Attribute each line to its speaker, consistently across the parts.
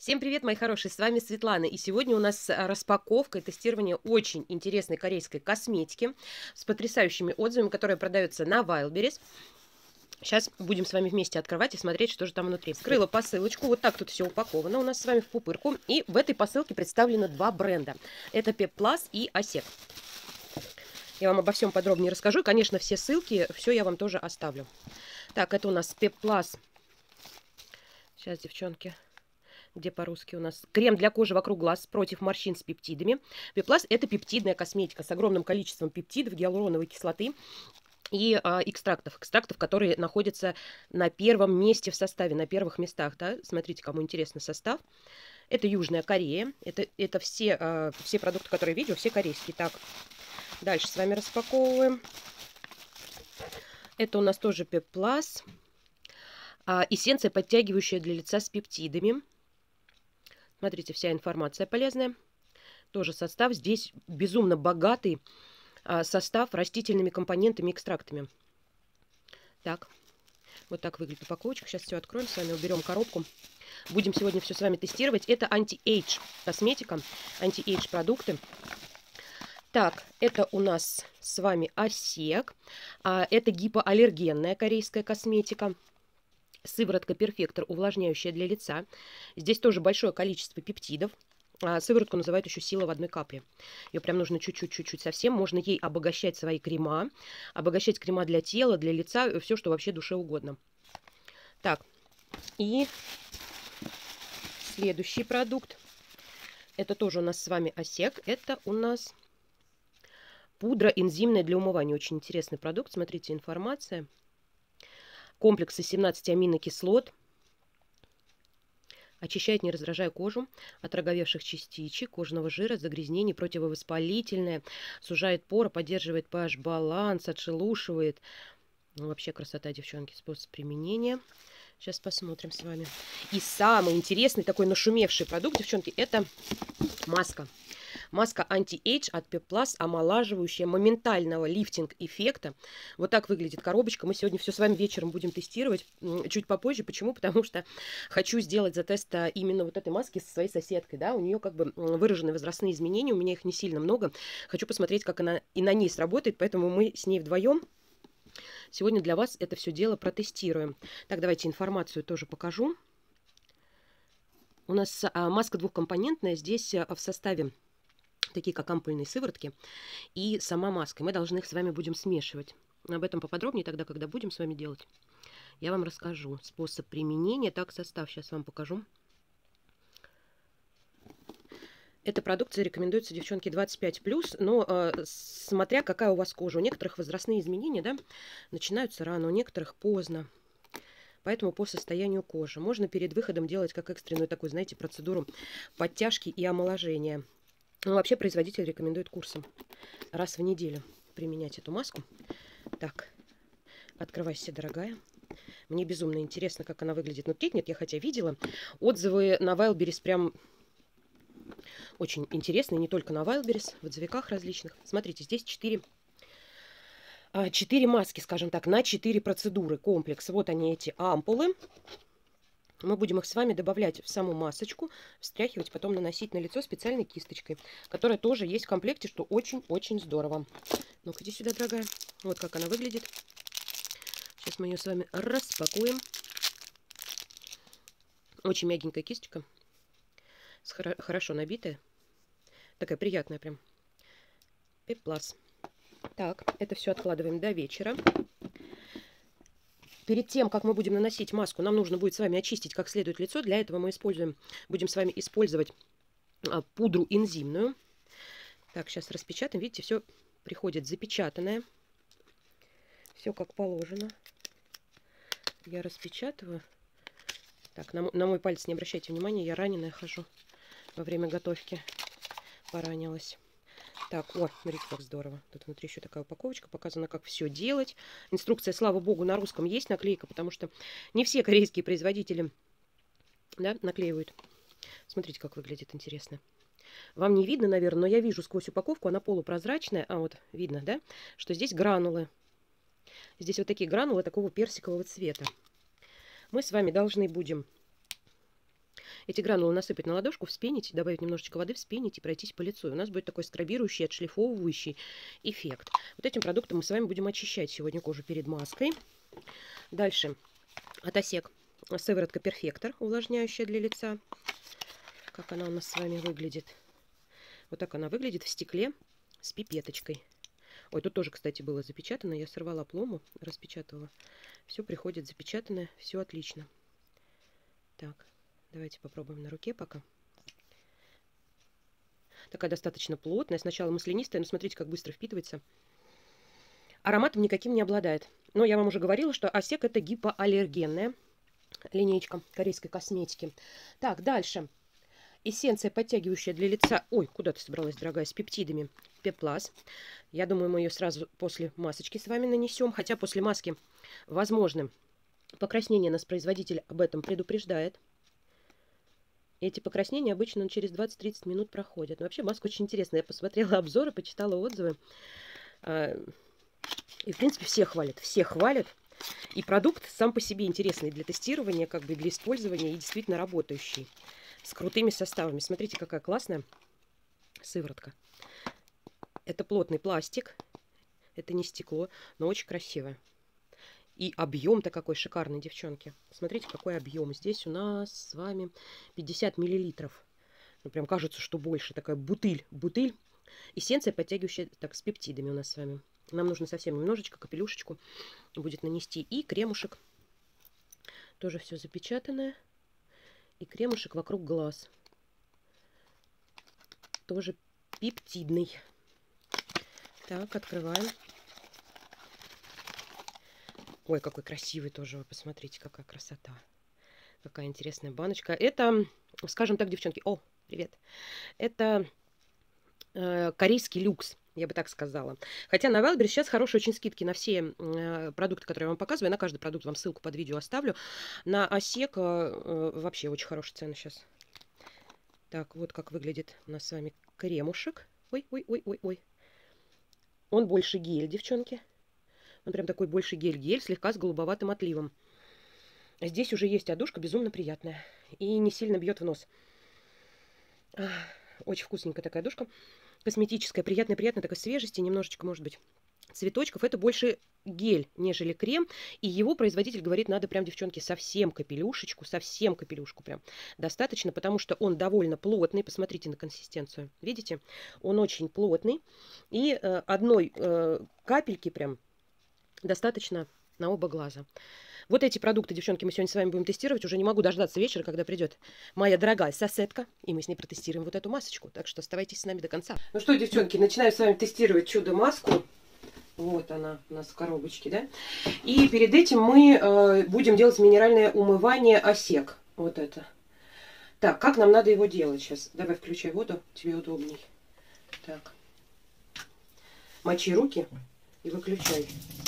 Speaker 1: Всем привет, мои хорошие, с вами Светлана. И сегодня у нас распаковка и тестирование очень интересной корейской косметики с потрясающими отзывами, которая продается на Wildberries. Сейчас будем с вами вместе открывать и смотреть, что же там внутри. Вскрыла посылочку, вот так тут все упаковано у нас с вами в пупырку. И в этой посылке представлено два бренда. Это Peplus и Осек. Я вам обо всем подробнее расскажу. И, конечно, все ссылки, все я вам тоже оставлю. Так, это у нас Peplus. Сейчас, девчонки... Где по-русски у нас? Крем для кожи вокруг глаз против морщин с пептидами. Peplus — это пептидная косметика с огромным количеством пептидов, гиалуроновой кислоты и экстрактов. Экстрактов, которые находятся на первом месте в составе, на первых местах. Да? Смотрите, кому интересно состав. Это Южная Корея. Это все продукты, которые я видела, все корейские. Так, дальше с вами распаковываем. Это у нас тоже Peplus. Эссенция, подтягивающая для лица с пептидами. Смотрите, вся информация полезная. Тоже состав. Здесь безумно богатый состав растительными компонентами и экстрактами. Так, вот так выглядит упаковочка. Сейчас все откроем с вами, уберем коробку. Будем сегодня все с вами тестировать. Это анти-эйдж косметика, анти-эйдж продукты. Так, это у нас с вами Осек. Это гипоаллергенная корейская косметика. Сыворотка Перфектор, увлажняющая для лица. Здесь тоже большое количество пептидов. Сыворотку называют еще сила в одной капле. Ее прям нужно чуть-чуть совсем. Можно ей обогащать свои крема. Обогащать крема для тела, для лица. Все, что вообще душе угодно. Так. И следующий продукт. Это тоже у нас с вами Осек. Это у нас пудра энзимная для умывания. Очень интересный продукт. Смотрите, информация. Комплекс из 17 аминокислот. Очищает, не раздражая кожу от роговевших частичек, кожного жира, загрязнений, противовоспалительное, сужает поры, поддерживает pH-баланс, отшелушивает. Ну, вообще красота, девчонки, способ применения. Сейчас посмотрим с вами. И самый интересный такой нашумевший продукт, девчонки, это маска. Маска анти-эйдж от Peplus, омолаживающая, моментального лифтинг-эффекта. Вот так выглядит коробочка. Мы сегодня все с вами вечером будем тестировать чуть попозже. Почему? Потому что хочу сделать за тест именно вот этой маски со своей соседкой. Да? У нее как бы выражены возрастные изменения, у меня их не сильно много. Хочу посмотреть, как она и на ней сработает, поэтому мы с ней вдвоем сегодня для вас это все дело протестируем. Так, давайте информацию тоже покажу. У нас маска двухкомпонентная. Здесь в составе такие как ампульные сыворотки и сама маска. Мы должны их с вами будем смешивать. Об этом поподробнее тогда, когда будем с вами делать. Я вам расскажу способ применения. Так, состав сейчас вам покажу. Эта продукция рекомендуется, девчонки, 25+, но смотря какая у вас кожа. У некоторых возрастные изменения, да, начинаются рано, у некоторых поздно. Поэтому по состоянию кожи. Можно перед выходом делать как экстренную такую, знаете, процедуру подтяжки и омоложения. Ну, вообще производитель рекомендует курсом раз в неделю применять эту маску. Так, открывайся, дорогая. Мне безумно интересно, как она выглядит внутри. Нет, я хотя видела. Отзывы на Wildberries прям очень интересные. Не только на Wildberries, в отзывиках различных. Смотрите, здесь 4 маски, скажем так, на 4 процедуры. Комплекс. Вот они, эти ампулы. Мы будем их с вами добавлять в саму масочку, встряхивать, потом наносить на лицо специальной кисточкой, которая тоже есть в комплекте, что очень-очень здорово. Ну-ка, иди сюда, дорогая. Вот как она выглядит. Сейчас мы ее с вами распакуем. Очень мягенькая кисточка. Хорошо набитая. Такая приятная прям. Peplus. Так, это все откладываем до вечера. Перед тем, как мы будем наносить маску, нам нужно будет с вами очистить как следует лицо. Для этого мы будем с вами использовать пудру энзимную. Так, сейчас распечатаем. Видите, все приходит запечатанное. Все как положено. Я распечатываю. Так, на мой палец не обращайте внимания, я раненая хожу во время готовки. Поранилась. Так, о, смотрите, как здорово. Тут внутри еще такая упаковочка, показано, как все делать. Инструкция, слава богу, на русском есть наклейка, потому что не все корейские производители, да, наклеивают. Смотрите, как выглядит интересно. Вам не видно, наверное, но я вижу сквозь упаковку, она полупрозрачная. А вот видно, да, что здесь гранулы. Здесь вот такие гранулы такого персикового цвета. Мы с вами должны будем Эти гранулы насыпать на ладошку, вспенить, добавить немножечко воды, вспенить и пройтись по лицу. И у нас будет такой скрабирующий, отшлифовывающий эффект. Вот этим продуктом мы с вами будем очищать сегодня кожу перед маской. Дальше от Осек сыворотка Перфектор, увлажняющая для лица. Как она у нас с вами выглядит? Вот так она выглядит в стекле с пипеточкой. Ой, тут тоже, кстати, было запечатано. Я сорвала пломбу, распечатала. Все приходит запечатанное, все отлично. Так, давайте попробуем на руке пока. Такая достаточно плотная. Сначала маслянистая, но смотрите, как быстро впитывается. Ароматом никаким не обладает. Но я вам уже говорила, что Осек это гипоаллергенная линейка корейской косметики. Так, дальше. Эссенция, подтягивающая для лица. Ой, куда ты собралась, дорогая, с пептидами. Пеплас. Я думаю, мы ее сразу после масочки с вами нанесем. Хотя после маски возможно покраснение, нас производитель об этом предупреждает. Эти покраснения обычно через 20-30 минут проходят. Но вообще маска очень интересная. Я посмотрела обзоры, почитала отзывы. И, в принципе, все хвалят. Все хвалят. И продукт сам по себе интересный для тестирования, как бы для использования и действительно работающий. С крутыми составами. Смотрите, какая классная сыворотка. Это плотный пластик. Это не стекло, но очень красивое. И объем-то какой шикарный, девчонки. Смотрите, какой объем. Здесь у нас с вами 50 миллилитров. Ну, прям кажется, что больше. Такая бутыль. Бутыль. Эссенция, подтягивающая так, с пептидами у нас с вами. Нам нужно совсем немножечко, капелюшечку будет нанести. И кремушек. Тоже все запечатанное. И кремушек вокруг глаз. Тоже пептидный. Так, открываем. Ой, какой красивый тоже. Вы посмотрите, какая красота. Какая интересная баночка. Это, скажем так, девчонки. О, привет. Это корейский люкс. Я бы так сказала. Хотя на Wildberries сейчас хорошие очень скидки на все продукты, которые я вам показываю. На каждый продукт вам ссылку под видео оставлю. На Осек вообще очень хорошие цены сейчас. Так, вот как выглядит у нас с вами кремушек. Ой. Он больше гель, девчонки. Он прям такой больше гель-гель, слегка с голубоватым отливом. Здесь уже есть одушка, безумно приятная. И не сильно бьет в нос. Очень вкусненькая такая одушка. Косметическая, приятная, такой свежести, немножечко, может быть, цветочков. Это больше гель, нежели крем. И его производитель говорит, надо прям, девчонки, совсем капелюшечку прям достаточно, потому что он довольно плотный. Посмотрите на консистенцию. Видите? Он очень плотный. И одной капельки прям достаточно на оба глаза. Вот эти продукты, девчонки, мы сегодня с вами будем тестировать. Уже не могу дождаться вечера, когда придет моя дорогая соседка. И мы с ней протестируем вот эту масочку. Так что оставайтесь с нами до конца. Ну что, девчонки, начинаем с вами тестировать чудо-маску. Вот она у нас в коробочке, да? И перед этим мы будем делать минеральное умывание Осек. Вот это. Так, как нам надо его делать сейчас? Давай включай воду, тебе удобней. Так. Мочи руки и выключай.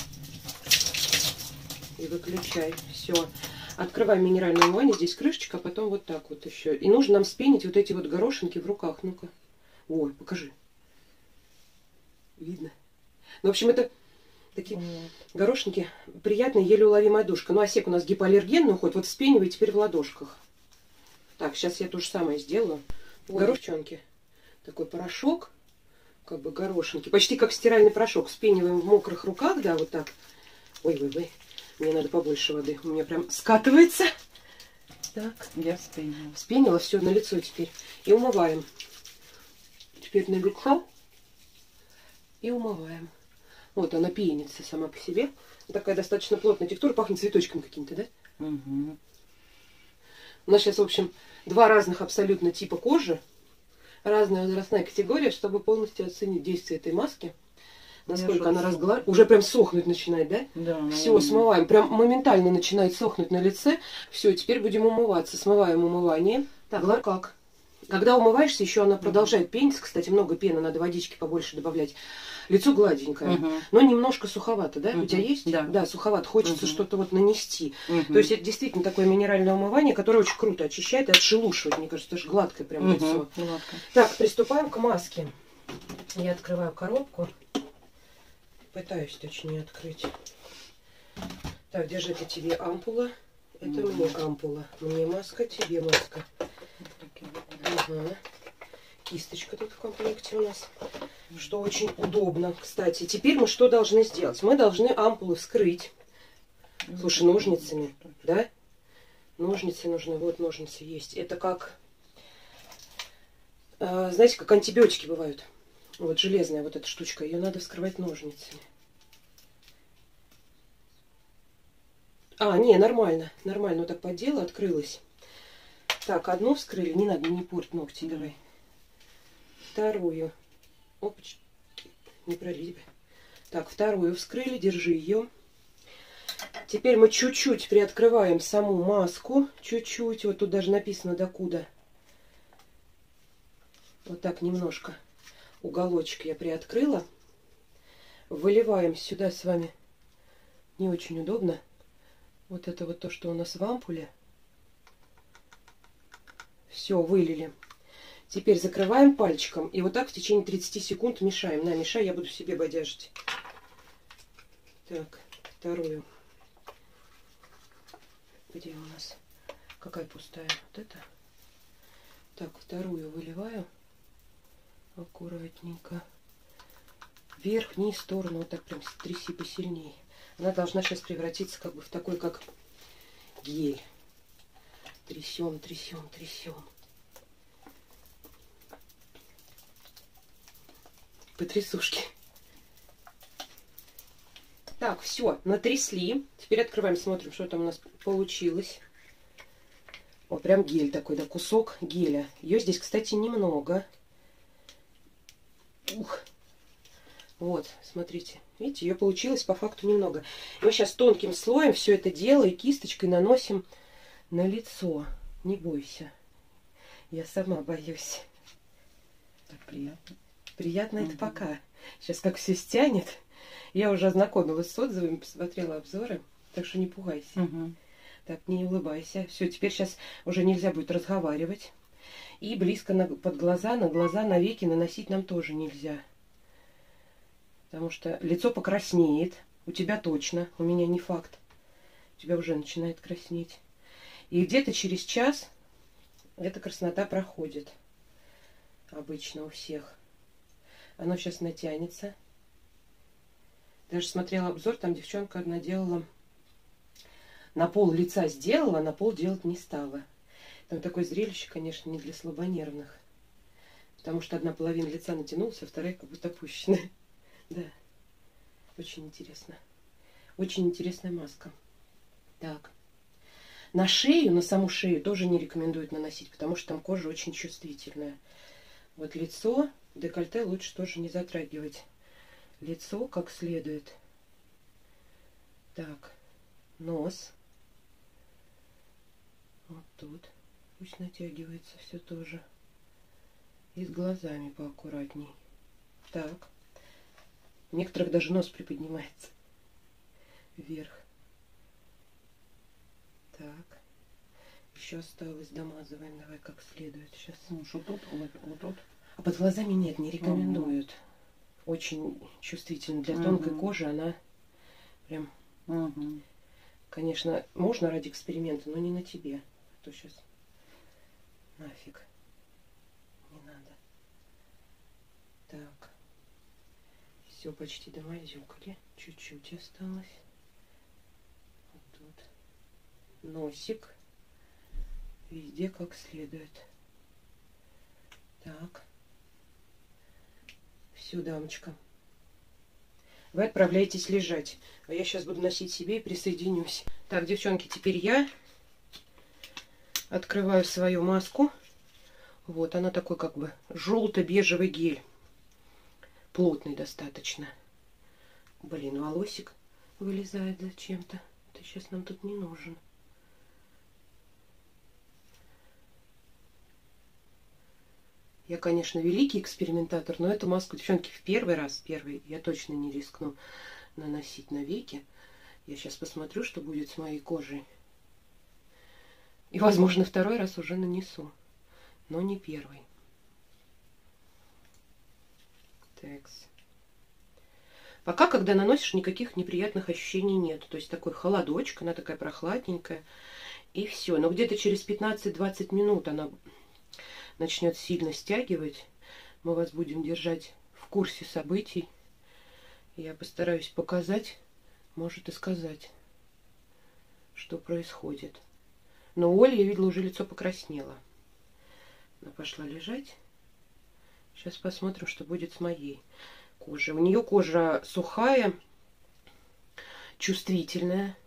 Speaker 1: И выключай. Все. Открываем минеральное умывание. Здесь крышечка, а потом вот так вот еще. И нужно нам спенить вот эти вот горошинки в руках. Ну-ка. Ой, покажи. Видно? Ну, в общем, это такие горошинки. Приятная, еле уловимая душка. Ну, Осек у нас гипоаллергенный уходит. Вот вспенивай теперь в ладошках. Так, сейчас я то же самое сделаю. Вот, горошинки. Такой порошок. Как бы горошинки. Почти как стиральный порошок. Вспениваем в мокрых руках, да, вот так. Ой. Мне надо побольше воды. У меня прям скатывается. Так.
Speaker 2: Я вспенила.
Speaker 1: Вспенила, все, на лицо теперь. И умываем. Теперь на лицо. И умываем. Вот она пенится сама по себе. Такая достаточно плотная текстура. Пахнет цветочком каким-то, да?
Speaker 2: Угу.
Speaker 1: У нас сейчас, в общем, два разных абсолютно типа кожи. Разная возрастная категория, чтобы полностью оценить действие этой маски. Насколько она разгладит. Уже прям сохнуть начинает, да?
Speaker 2: Да.
Speaker 1: Все, смываем. Прям моментально начинает сохнуть на лице. Все, теперь будем умываться. Смываем умывание. Так, как? Когда умываешься, еще она продолжает пениться. Кстати, много пены, надо водички побольше добавлять. Лицо гладенькое, но немножко суховато, да? У тебя есть?
Speaker 2: Да.
Speaker 1: Да, суховато. Хочется что-то вот нанести. То есть это действительно такое минеральное умывание, которое очень круто очищает и отшелушивает. Мне кажется, тоже гладкое прям лицо.
Speaker 2: Гладко.
Speaker 1: Так, приступаем к маске. Я открываю коробку. Пытаюсь точнее открыть. Так, держи, это тебе ампула. Это мне ампула. Мне маска, тебе маска. Ага. Кисточка тут в комплекте у нас, что очень удобно. Кстати, теперь мы что должны сделать? Мы должны ампулы вскрыть. Слушай, ножницами, да? Ножницы нужны, вот ножницы есть. Это как, знаете, как антибиотики бывают. Вот железная вот эта штучка, ее надо вскрывать ножницами. Не, нормально, нормально. Вот так поддела, открылась. Так, одну вскрыли, не надо, не порть ногти, давай. Вторую. Опачки, не пролить бы. Так, вторую вскрыли, держи ее. Теперь мы чуть-чуть приоткрываем саму маску. Чуть-чуть, вот тут даже написано докуда. Вот так немножко. Уголочек я приоткрыла. Выливаем сюда с вами. Не очень удобно. Вот это вот то, что у нас в ампуле. Все, вылили. Теперь закрываем пальчиком. И вот так в течение 30 секунд мешаем. На, мешай, я буду себе бодяжить. Так, вторую. Где у нас? Какая пустая? Вот это. Так, вторую выливаю. Аккуратненько. Вверх, вниз, сторону. Вот так прям тряси посильнее. Она должна сейчас превратиться как бы в такой, как гель. Трясем, трясем, трясем. Потрясушки. Так, все, натрясли. Теперь открываем, смотрим, что там у нас получилось. Вот прям гель такой, да, кусок геля. Ее здесь, кстати, немного. Ух. Вот, смотрите. Видите, ее получилось по факту немного. И мы сейчас тонким слоем все это дело и кисточкой наносим на лицо. Не бойся. Я сама боюсь.
Speaker 2: Так приятно.
Speaker 1: Приятно это пока. Сейчас как все стянет. Я уже ознакомилась с отзывами, посмотрела обзоры. Так что не пугайся. Так, не улыбайся. Все, теперь сейчас уже нельзя будет разговаривать. И близко под глаза, на веки наносить нам тоже нельзя. Потому что лицо покраснеет. У тебя точно, у меня не факт. У тебя уже начинает краснеть. И где-то через час эта краснота проходит. Обычно у всех. Оно сейчас натянется. Даже смотрела обзор, там девчонка одна делала. На пол лица сделала, а на пол делать не стала. Там такое зрелище, конечно, не для слабонервных. Потому что одна половина лица натянулась, а вторая как будто опущена. Да. Очень интересно. Очень интересная маска. Так. На шею, на саму шею тоже не рекомендуют наносить, потому что там кожа очень чувствительная. Вот лицо, декольте лучше тоже не затрагивать. Лицо как следует. Так. Нос. Вот тут. Пусть натягивается все тоже. И с глазами поаккуратней. Так. У некоторых даже нос приподнимается вверх. Так. Еще осталось. Домазываем. Давай как следует сейчас.
Speaker 2: Ну, что тут? Вот тут.
Speaker 1: А под глазами нет, не рекомендуют. Очень чувствительна для тонкой кожи. Она прям... Конечно, можно ради эксперимента, но не на тебе. А то сейчас нафиг. Не надо. Так. Все почти домазюкали. Чуть-чуть осталось. Вот тут. Носик. Везде как следует. Так. Все, дамочка. Вы отправляетесь лежать. А я сейчас буду носить себе и присоединюсь. Так, девчонки, теперь я открываю свою маску. Вот, она такой как бы желто-бежевый гель. Плотный достаточно. Блин, волосик вылезает зачем-то. Это сейчас нам тут не нужен. Я, конечно, великий экспериментатор, но эту маску, девчонки, в первый я точно не рискну наносить на веки. Я сейчас посмотрю, что будет с моей кожей. И, возможно, второй раз уже нанесу. Но не первый. Такс. Пока, когда наносишь, никаких неприятных ощущений нет. То есть такой холодочек, она такая прохладненькая. И все. Но где-то через 15-20 минут она начнет сильно стягивать, мы вас будем держать в курсе событий. Я постараюсь показать, может и сказать, что происходит. Но у Оли, я видела, уже лицо покраснело. Она пошла лежать. Сейчас посмотрим, что будет с моей кожей. У нее кожа сухая, чувствительная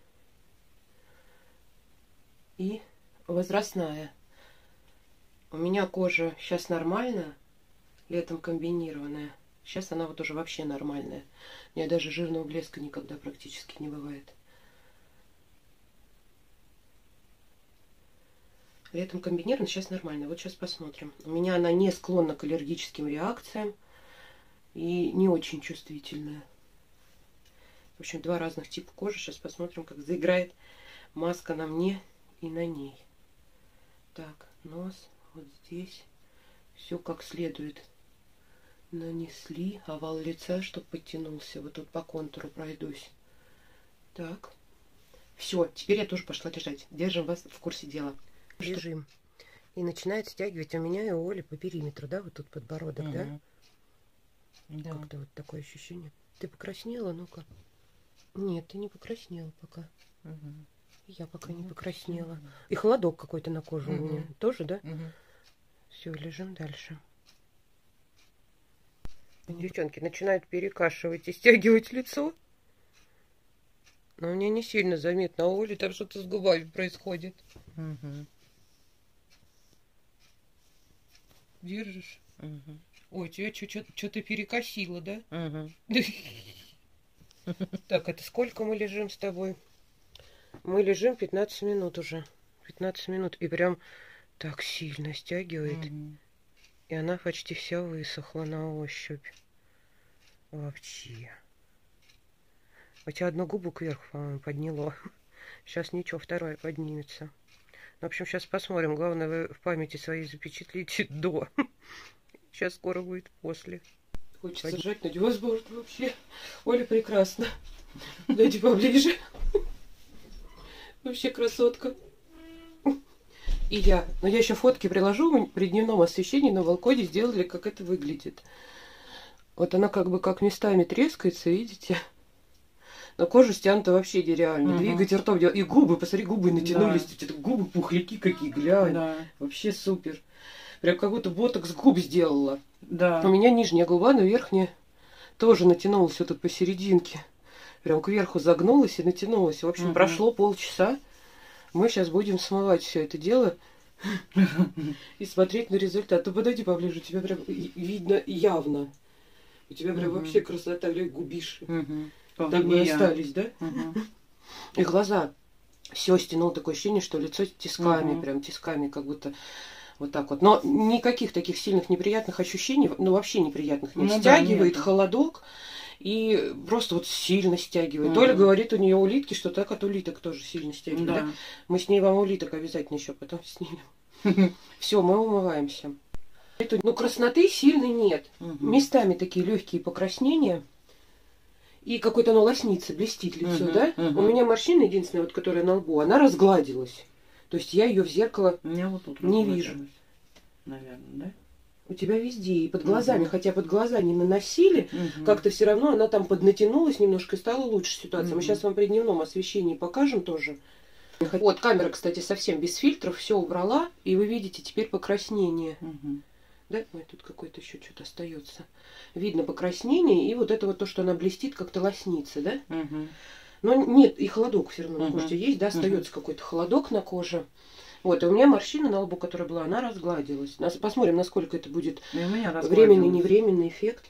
Speaker 1: и возрастная. У меня кожа сейчас нормальная, летом комбинированная. Сейчас она вот уже вообще нормальная. У меня даже жирного блеска никогда практически не бывает. Летом комбинирован, сейчас нормально. Вот сейчас посмотрим. У меня она не склонна к аллергическим реакциям и не очень чувствительная. В общем, два разных типа кожи. Сейчас посмотрим, как заиграет маска на мне и на ней. Так, нос вот здесь. Все как следует нанесли. Овал лица, чтобы подтянулся. Вот тут по контуру пройдусь. Так. Все, теперь я тоже пошла лежать. Держим вас в курсе дела. Лежим. И начинает стягивать у меня и у Оли по периметру, да, вот тут подбородок, да?
Speaker 2: Да.
Speaker 1: Как-то вот такое ощущение. Ты покраснела, ну-ка? Нет, ты не покраснела пока. Я пока не покраснела. И холодок какой-то на коже у меня. Тоже, да? Все, лежим дальше. Девчонки начинают перекашивать и стягивать лицо. Но у меня не сильно заметно. А у Оли там что-то с губами происходит. Держишь? Ой, тебя что-то перекосило, да? Так, это сколько мы лежим с тобой? Мы лежим 15 минут уже. 15 минут. И прям так сильно стягивает. И она почти вся высохла на ощупь. Вообще. У тебя одну губу кверху, по-моему, подняло. Сейчас ничего, вторая поднимется. В общем, сейчас посмотрим. Главное, вы в памяти своей запечатлите до. Сейчас скоро будет после. Хочется ржать, но невозможно вообще. Оля прекрасно. Дайте поближе. Вообще красотка. И я. Но я еще фотки приложу. При дневном освещении на балконе сделали, как это выглядит. Вот она как бы как местами трескается, видите? Но кожа стянута вообще нереально. Двигать ртом. И губы, посмотри, губы натянулись. Да. Это губы пухляки какие, глянь. Да. Вообще супер. Прям как будто ботокс губ сделала. Да. У меня нижняя губа, но верхняя тоже натянулась вот тут посерединке. Прям кверху загнулась и натянулась. В общем, прошло полчаса. Мы сейчас будем смывать все это дело и смотреть на результат. Ну подойди поближе, у тебя прям видно явно. У тебя прям вообще красота, глянь, губишь. Так бы остались, да? И глаза. Все стянуло, такое ощущение, что лицо тисками, прям тисками, как будто вот так вот. Но никаких таких сильных неприятных ощущений, ну вообще неприятных нет. Стягивает холодок и просто вот сильно стягивает. Оля говорит, у нее улитки, что так от улиток тоже сильно стягивает. Да. Да? Мы с ней вам улиток обязательно еще потом снимем. Все, мы умываемся. Ну, красноты сильной нет. Местами такие легкие покраснения. И какой-то, ну, лоснится, блестит лицо, да? У меня морщина единственная, вот, которая на лбу, она разгладилась. То есть я ее в зеркало вот тут не вижу.
Speaker 2: Наверное, да?
Speaker 1: У тебя везде, и под глазами, хотя под глаза не наносили, как-то все равно она там поднатянулась немножко и стала лучше ситуация. Мы сейчас вам при дневном освещении покажем тоже. Вот, камера, кстати, совсем без фильтров, все убрала, и вы видите теперь покраснение. Да, ой, тут какое-то еще что-то остается. Видно покраснение, и вот это вот то, что она блестит, как-то лоснится, да? Но нет, и холодок все равно на коже есть, да, остается какой-то холодок на коже. Вот, и у меня морщина на лбу, которая была, она разгладилась. Посмотрим, насколько это будет временный, невременный эффект.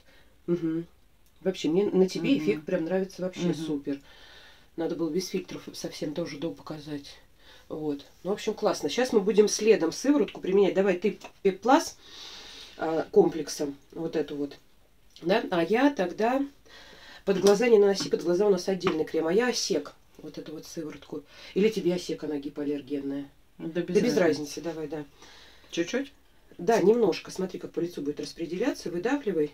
Speaker 1: Вообще, мне на тебе эффект прям нравится вообще супер. Надо было без фильтров совсем тоже до показать. Вот. Ну, в общем, классно. Сейчас мы будем следом сыворотку применять. Давай ты пеплас комплексом, вот эту вот. Да? А я тогда под глаза не наноси, под глаза у нас отдельный крем. А я осек, вот эту вот сыворотку. Или тебе осек, она гипоаллергенная. Да без разницы, давай, да.
Speaker 2: Чуть-чуть?
Speaker 1: Да, немножко. Смотри, как по лицу будет распределяться. Выдавливай.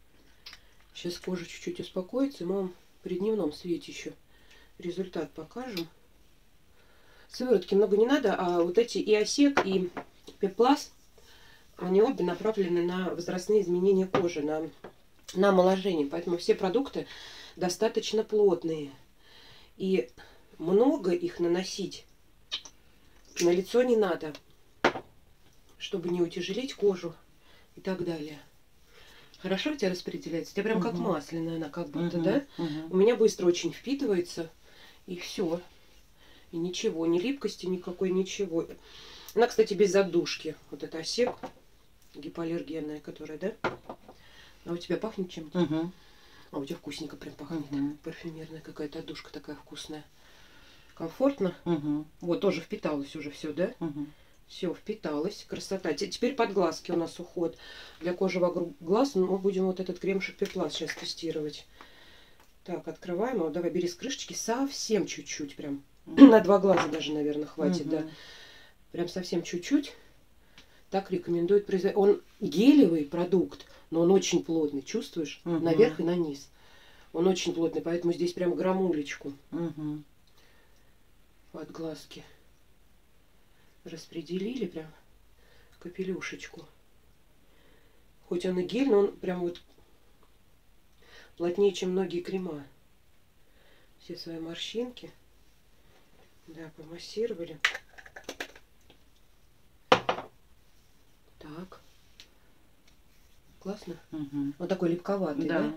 Speaker 1: Сейчас кожа чуть-чуть успокоится. Мы вам при дневном свете еще результат покажем. Сыворотки много не надо, а вот эти и осек, и пеплас они обе направлены на возрастные изменения кожи, на омоложение. Поэтому все продукты достаточно плотные. И много их наносить на лицо не надо, чтобы не утяжелить кожу и так далее. Хорошо у тебя распределяется? У тебя прям как масляная она, как будто, да? У меня быстро очень впитывается, и все. И ничего, ни липкости никакой, ничего. Она, кстати, без отдушки. Вот это осек гипоаллергенная, которая, да? А у тебя пахнет чем-то? А у тебя вкусненько прям пахнет. Парфюмерная какая-то отдушка такая вкусная. Комфортно. Вот, тоже впиталось уже все, да? Все, впиталось. Красота. Теперь под глазки у нас уход. Для кожи вокруг глаз мы будем вот этот крем Шопипласт сейчас тестировать. Так, открываем его. Давай, бери с крышечки совсем чуть-чуть прям. На 2 глаза даже, наверное, хватит, да. Прям совсем чуть-чуть. Так рекомендует производитель. Он гелевый продукт, но он очень плотный. Чувствуешь? Наверх и на низ. Он очень плотный, поэтому здесь прям грамулечку. Под глазки. Распределили прям капелюшечку. Хоть он и гель, но он прям вот плотнее, чем многие крема. Все свои морщинки. Да, помассировали. Так. Классно? Он такой липковатый, да?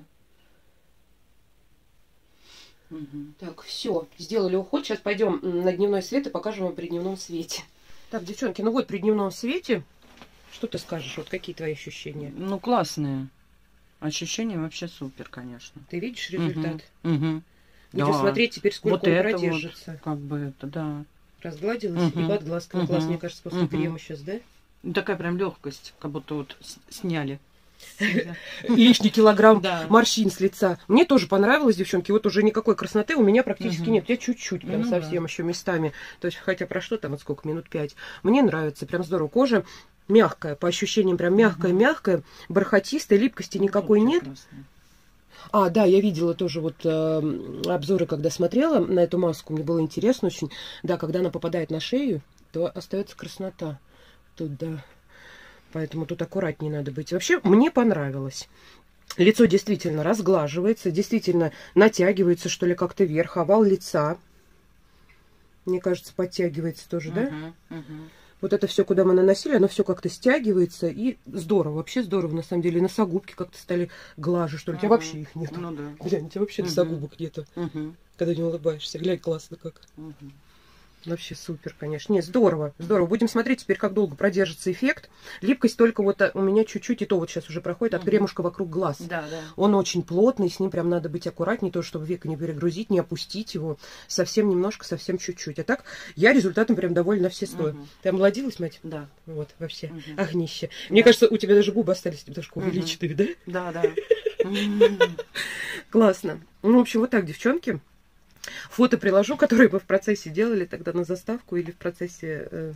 Speaker 1: Так, все. Сделали уход. Сейчас пойдем на дневной свет и покажем вам при дневном свете. Так, девчонки, ну вот при дневном свете. Что ты скажешь? Вот какие твои ощущения?
Speaker 2: Ну, классные. Ощущения вообще супер, конечно.
Speaker 1: Ты видишь результат? Будем смотреть теперь, сколько
Speaker 2: вот
Speaker 1: он
Speaker 2: это
Speaker 1: продержится.
Speaker 2: Вот, как бы это, да.
Speaker 1: Разгладилась и под глазками. Класс, мне кажется, после крема сейчас, да?
Speaker 2: Такая прям легкость, как будто вот сняли.
Speaker 1: Лишний килограмм морщин с лица. Мне тоже понравилось, девчонки. Вот уже никакой красноты у меня практически нет. Я чуть-чуть, прям совсем еще местами. То есть, хотя прошло там вот сколько, минут 5. Мне нравится, прям здорово. Кожа мягкая, по ощущениям прям мягкая-мягкая, бархатистая, липкости никакой нет. А, да, я видела тоже вот обзоры, когда смотрела на эту маску. Мне было интересно очень. Да, когда она попадает на шею, то остается краснота. Тут, да. Поэтому тут аккуратнее надо быть. Вообще, мне понравилось. Лицо действительно разглаживается, действительно натягивается, что ли, как-то вверх. Овал лица, мне кажется, подтягивается тоже, да? Вот это все, куда мы наносили, оно все как-то стягивается. И здорово, вообще здорово, на самом деле. Носогубки как-то стали глаже, что ли. У тебя вообще их нет.
Speaker 2: Ну да.
Speaker 1: Глянь, у тебя вообще носогубок нету. Когда не улыбаешься. Глянь, классно как. Вообще супер, конечно. Нет, здорово, здорово. Будем смотреть теперь, как долго продержится эффект. Липкость только вот у меня чуть-чуть, и то вот сейчас уже проходит от кремушка вокруг глаз.
Speaker 2: Да.
Speaker 1: Он очень плотный, с ним прям надо быть аккуратней, то, чтобы века не перегрузить, не опустить его. Совсем немножко, совсем чуть-чуть. А так, я результатом прям довольна все 100. Ты омолодилась, мать?
Speaker 2: Да.
Speaker 1: Вот, вообще. Огнище. Мне кажется, у тебя даже губы остались немножко увеличенные, да?
Speaker 2: Да.
Speaker 1: Классно. Ну, в общем, вот так, девчонки. Фото приложу, которые мы в процессе делали тогда на заставку или в процессе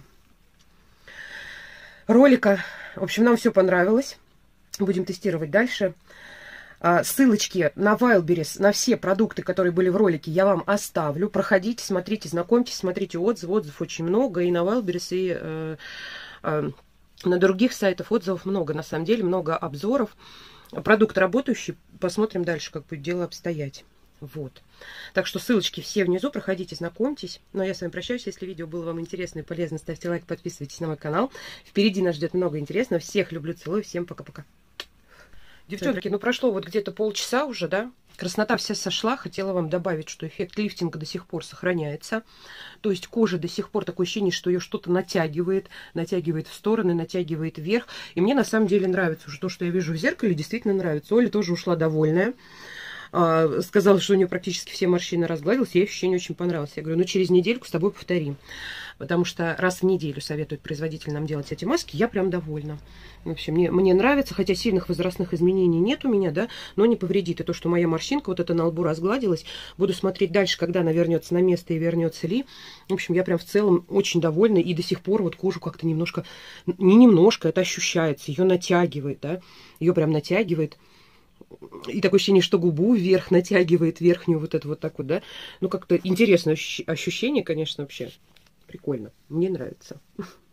Speaker 1: ролика. В общем, нам все понравилось. Будем тестировать дальше. Ссылочки на Wildberries, на все продукты, которые были в ролике, я вам оставлю. Проходите, смотрите, знакомьтесь, смотрите отзывы. Отзывов очень много и на Wildberries, и на других сайтах отзывов много. На самом деле, много обзоров. Продукт работающий. Посмотрим дальше, как будет дело обстоять. Вот. Так что ссылочки все внизу, проходите, знакомьтесь. Ну, а я с вами прощаюсь. Если видео было вам интересно и полезно, ставьте лайк, подписывайтесь на мой канал. Впереди нас ждет много интересного. Всех люблю, целую. Всем пока-пока. Девчонки, ну прошло вот где-то полчаса уже, да? Краснота вся сошла. Хотела вам добавить, что эффект лифтинга до сих пор сохраняется. То есть кожа до сих пор такое ощущение, что ее что-то натягивает. Натягивает в стороны, натягивает вверх. И мне на самом деле нравится уже то, что я вижу в зеркале. Действительно нравится. Оля тоже ушла довольная. Сказала, что у нее практически все морщины разгладились. Ей ощущение очень понравилось. Я говорю, ну через недельку с тобой повторим. Потому что раз в неделю советует производитель нам делать эти маски, я прям довольна. В общем, мне нравится, хотя сильных возрастных изменений нет у меня, да, но не повредит. И то, что моя морщинка вот эта на лбу разгладилась, буду смотреть дальше, когда она вернется на место и вернется ли. В общем, я прям в целом очень довольна. И до сих пор вот кожу как-то немножко, не немножко, это ощущается, ее натягивает, да, ее прям натягивает. И такое ощущение, что губу вверх натягивает, верхнюю вот это вот так вот, да. Ну, как-то интересное ощущение, конечно, вообще. Прикольно. Мне нравится.